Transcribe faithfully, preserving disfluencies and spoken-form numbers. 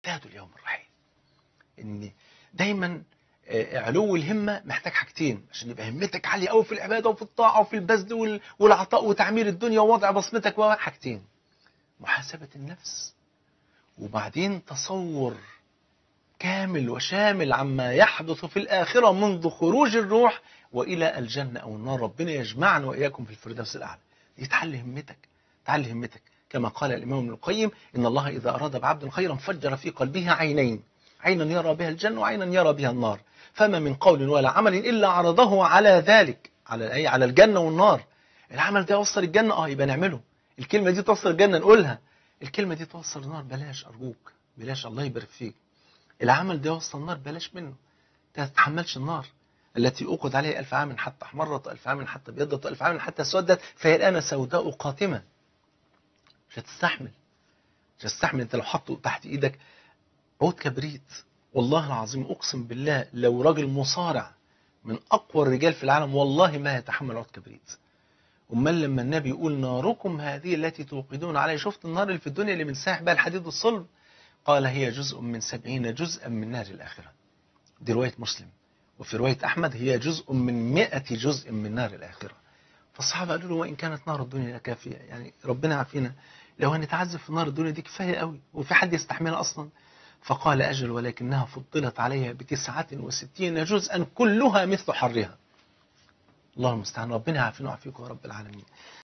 اجتهدوا اليوم الرحيل. ان دايما علو الهمة محتاج حاجتين عشان يبقى همتك عالية قوي في العبادة وفي الطاعة وفي البذل والعطاء وتعمير الدنيا ووضع بصمتك. حاجتين: محاسبة النفس، وبعدين تصور كامل وشامل عما يحدث في الآخرة منذ خروج الروح وإلى الجنة أو النار. ربنا يجمعنا وإياكم في الفردوس الأعلى. دي تعلي همتك، تعلي همتك. كما قال الإمام ابن القيم: إن الله إذا أراد بعبد خيرا فجر في قلبه عينين، عينا يرى بها الجنة وعينا يرى بها النار، فما من قول ولا عمل إلا عرضه على ذلك، على أي على الجنة والنار. العمل ده يوصل الجنة، اه يبقى نعمله. الكلمة دي توصل الجنة نقولها. الكلمة دي توصل النار بلاش، أرجوك بلاش، الله يبارك فيك. العمل ده يوصل النار بلاش منه. تتحملش النار التي أوقد عليها ألف عام حتى احمرت، ألف عام حتى ابيضت، ألف عام حتى اسودت، فهي الآن سوداء قاتمة. مش هتستحمل، مش هتستحمل. انت لو حطه تحت ايدك عود كبريت، والله العظيم اقسم بالله لو راجل مصارع من اقوى الرجال في العالم والله ما يتحمل عود كبريت. امال لما النبي يقول ناركم هذه التي توقدون عليها، شفت النار اللي في الدنيا اللي بنساح بها الحديد والصلب؟ قال هي جزء من سبعين جزءا من نار الآخرة. دي رواية مسلم. وفي رواية أحمد هي جزء من مئة جزء من نار الآخرة. فالصحابة قالوا له وإن كانت نار الدنيا كافية، يعني ربنا عافينا، لو هنتعذب في نار الدنيا دي كفاية قوي، وفي حد يستحملها أصلا؟ فقال أجل ولكنها فضلت عليها بتسعة وستين جزءا كلها مثل حرها. الله المستعان. ربنا يعافينا ويعافيكم يا رب العالمين.